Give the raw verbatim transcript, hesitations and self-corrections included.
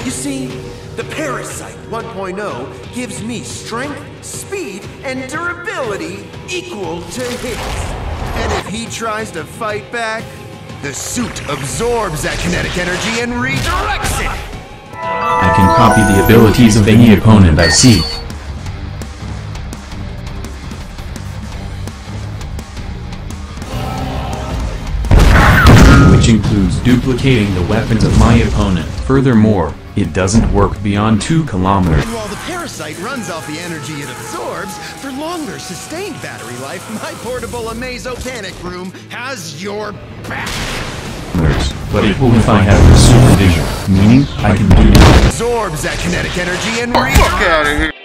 You see, the Parasite one point oh gives me strength, speed, and durability equal to his. And if he tries to fight back, the suit absorbs that kinetic energy and redirects it! I can copy the abilities of any opponent I see. Which includes duplicating the weapons of my opponent. Furthermore, it doesn't work beyond two kilometers. And while the Parasite runs off the energy it absorbs, for longer sustained battery life, my portable Amazo panic room has your back. But it will if I have the supervision, meaning I can do it. Absorbs that kinetic energy and Fuck out of here.